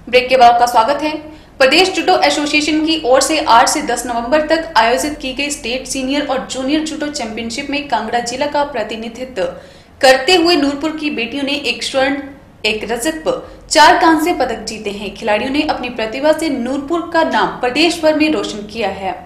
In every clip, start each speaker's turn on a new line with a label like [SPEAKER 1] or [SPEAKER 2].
[SPEAKER 1] Break के बाद का स्वागत है। प्रदेश जूडो एसोसिएशन की ओर से 8 से 10 नवंबर तक आयोजित की गई स्टेट सीनियर और जूनियर जूडो चैंपियनशिप में कांगड़ा जिला का प्रतिनिधित्व करते हुए नूरपुर की बेटियों ने 1 स्वर्ण, 1 रजत व 4 कांस्य पदक जीते हैं। खिलाड़ियों ने अपनी प्रतिभा से नूरपुर का नाम प्रदेश भर में रोशन किया है।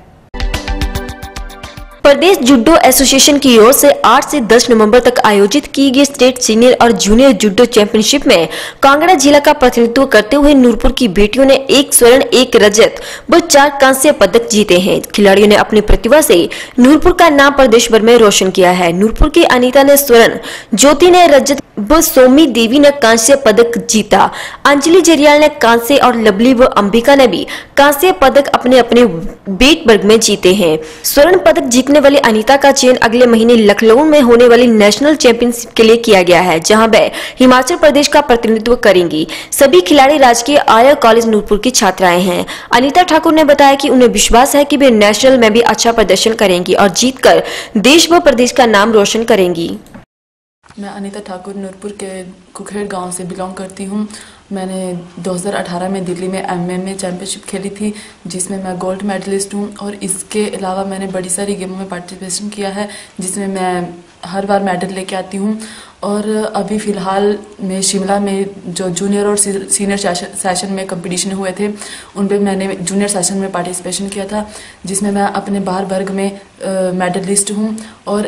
[SPEAKER 2] प्रदेश जूडो एसोसिएशन की ओर से 8 से 10 नवंबर तक आयोजित की गई स्टेट सीनियर और जूनियर जूडो चैंपियनशिप में कांगड़ा जिला का प्रतिनिधित्व करते हुए नूरपुर की बेटियों ने 1 स्वर्ण, 1 रजत व 4 कांस्य पदक जीते हैं। खिलाड़ियों ने अपनी प्रतिभा से नूरपुर का नाम प्रदेश भर में रोशन किया है। नूरपुर की अनीता ने स्वर्ण, ज्योति ने रजत व सोमी देवी ने कांस्य पदक जीता। अंजलि जरियाल ने कांस्य और लवली व अंबिका ने भी कांस्य पदक अपने अपने वेट वर्ग में जीते हैं। स्वर्ण पदक जीतने वाली अनीता का चयन अगले महीने लखनऊ में होने वाली नेशनल चैंपियनशिप के लिए किया गया है, जहां वह हिमाचल प्रदेश का प्रतिनिधित्व करेंगी। सभी खिलाड़ी राजकीय आर्य कॉलेज नूरपुर की छात्राएं हैं। अनीता ठाकुर ने बताया कि उन्हें विश्वास है कि वे नेशनल में भी अच्छा प्रदर्शन करेंगी और जीतकर देश व प्रदेश का नाम रोशन करेंगी।
[SPEAKER 3] मैं अनीता ठाकुर नूरपुर के कुखेड़ गांव से बिलोंग करती हूं। मैंने 2018 में दिल्ली में MMA चैंपियनशिप खेली थी, जिसमें मैं गोल्ड मेडलिस्ट हूं और इसके अलावा मैंने बड़ी सारी गेमों में पार्टिसिपेशन किया है, जिसमें मैं हर बार मेडल लेके आती हूं। और अभी फ़िलहाल में शिमला में जो जूनियर और सीनियर सेशन में कंपटीशन हुए थे, उन पर मैंने जूनियर सेशन में पार्टिसिपेशन किया था, जिसमें मैं अपने बार वर्ग में मेडलिस्ट हूँ। और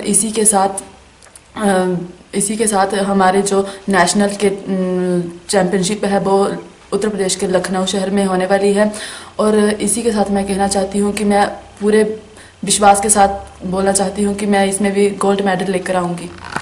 [SPEAKER 3] इसी के साथ हमारे जो नेशनल के चैम्पियनशिप है वो उत्तर प्रदेश के लखनऊ शहर में होने वाली है। और इसी के साथ मैं कहना चाहती हूँ कि मैं पूरे विश्वास के साथ बोलना चाहती हूँ कि मैं इसमें भी गोल्ड मेडल लेकर आऊँगी।